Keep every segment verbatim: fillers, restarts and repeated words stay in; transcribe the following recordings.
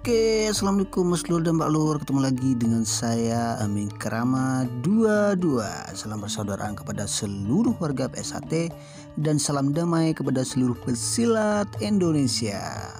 Oke, assalamualaikum Mas Lur dan Mbak Lur. Ketemu lagi dengan saya Amin Kerama dua puluh dua. Salam persaudaraan kepada seluruh warga P S H T dan salam damai kepada seluruh pesilat Indonesia.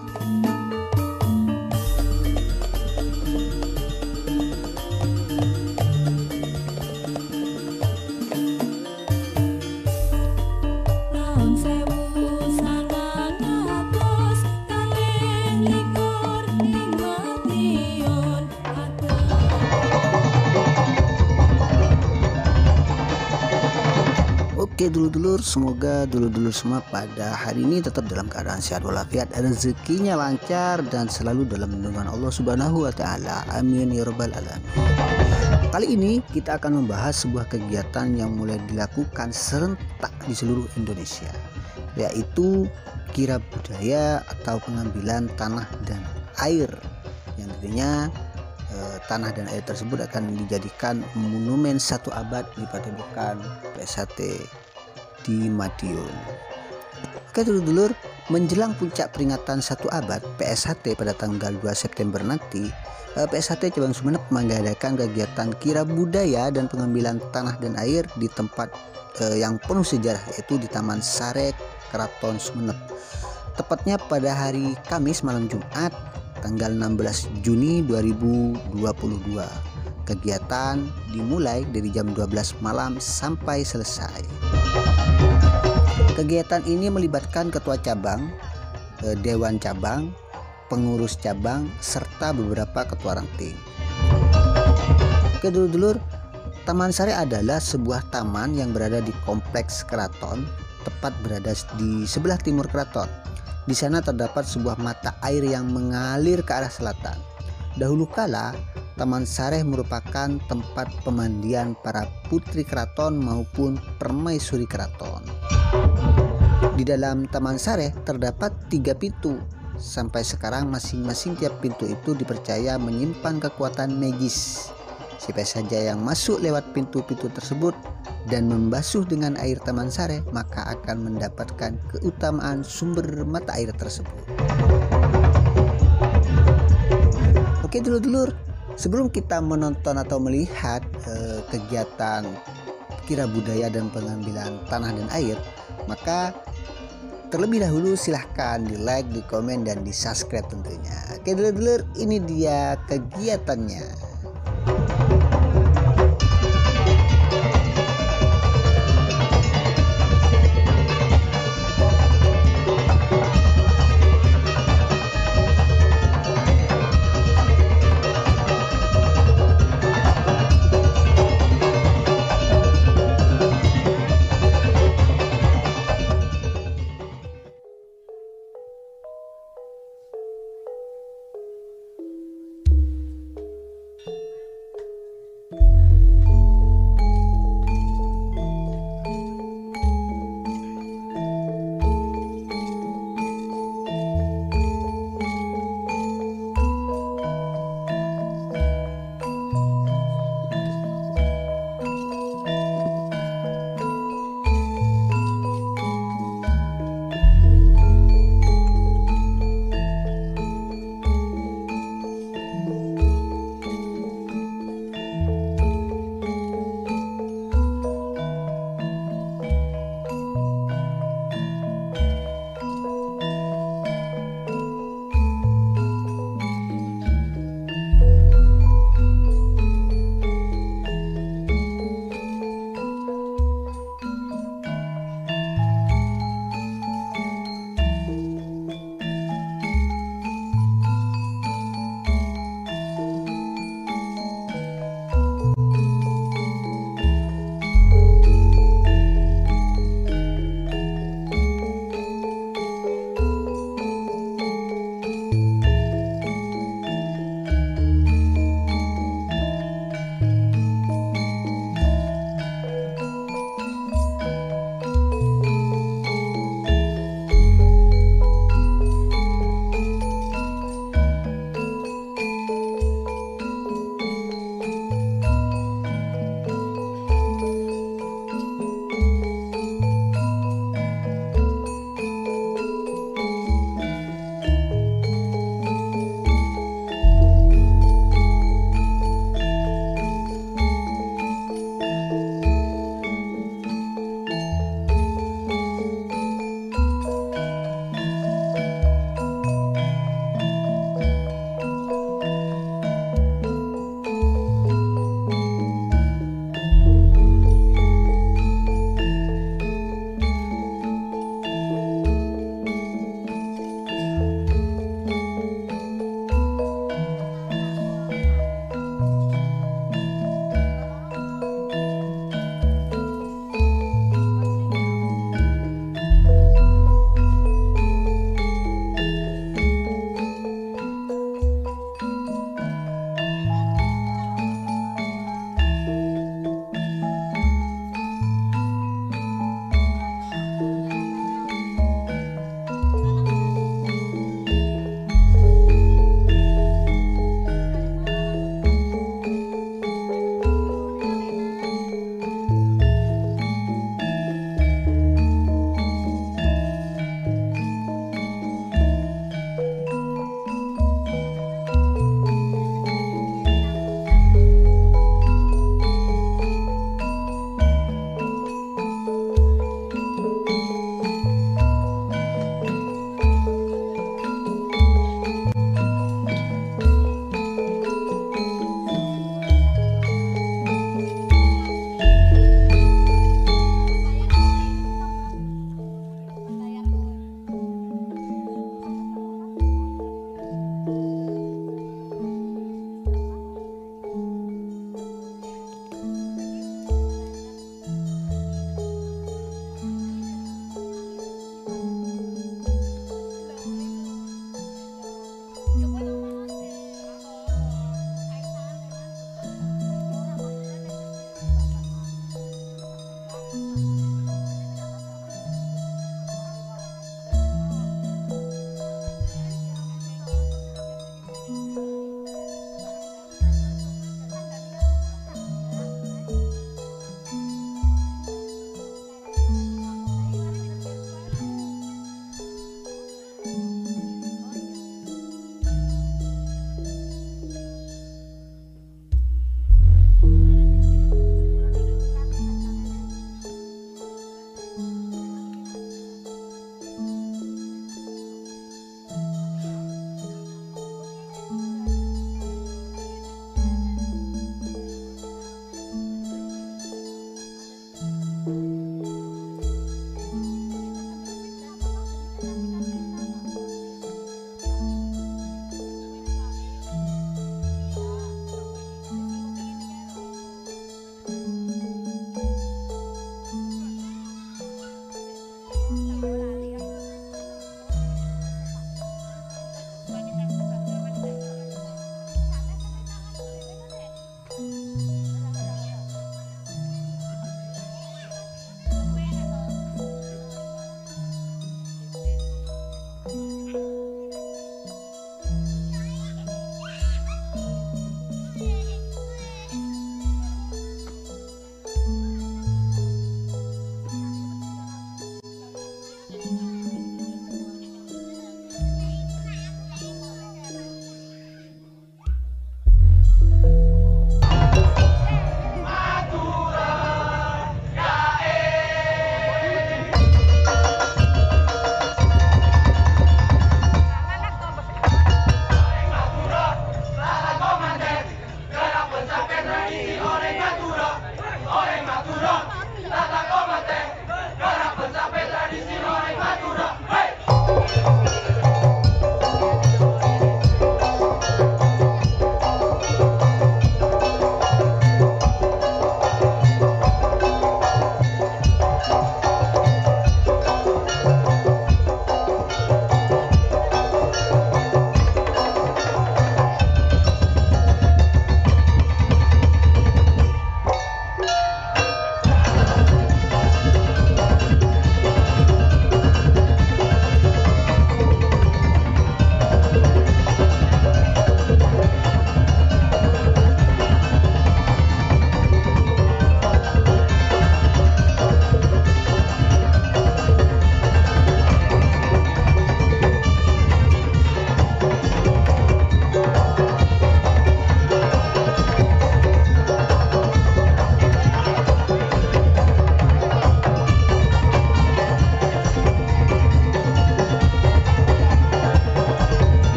Oke dulur-dulur, semoga dulur-dulur semua pada hari ini tetap dalam keadaan sehat walafiat, rezekinya lancar dan selalu dalam lindungan Allah Subhanahu wa taala. Amin ya rabbal alamin. Kali ini kita akan membahas sebuah kegiatan yang mulai dilakukan serentak di seluruh Indonesia, yaitu kirab budaya atau pengambilan tanah dan air, yang tentunya eh, tanah dan air tersebut akan dijadikan monumen satu abad di Padepokan P S H T di Madiun. Oke dulur-dulur, menjelang puncak peringatan satu abad P S H T pada tanggal dua September nanti, P S H T Cabang Sumeneb mengadakan kegiatan kirab budaya dan pengambilan tanah dan air di tempat eh, yang penuh sejarah, yaitu di Taman Sare Keraton Sumeneb. Tepatnya pada hari Kamis malam Jumat tanggal enam belas Juni dua ribu dua puluh dua. Kegiatan dimulai dari jam dua belas malam sampai selesai. Kegiatan ini melibatkan ketua cabang, dewan cabang, pengurus cabang, serta beberapa ketua ranting. Oke dulur-dulur, Taman Sare adalah sebuah taman yang berada di kompleks keraton, tepat berada di sebelah timur keraton. Di sana terdapat sebuah mata air yang mengalir ke arah selatan. Dahulu kala, Taman Sare merupakan tempat pemandian para putri keraton maupun permaisuri keraton. Di dalam Taman Sare terdapat tiga pintu. Sampai sekarang masing-masing tiap pintu itu dipercaya menyimpan kekuatan magis. Siapa saja yang masuk lewat pintu-pintu tersebut dan membasuh dengan air Taman Sare, maka akan mendapatkan keutamaan sumber mata air tersebut. Oke dulur-dulur, sebelum kita menonton atau melihat eh, kegiatan kirab budaya dan pengambilan tanah dan air, maka terlebih dahulu silahkan di like, di komen, dan di subscribe tentunya. Oke dulur-dulur, ini dia kegiatannya.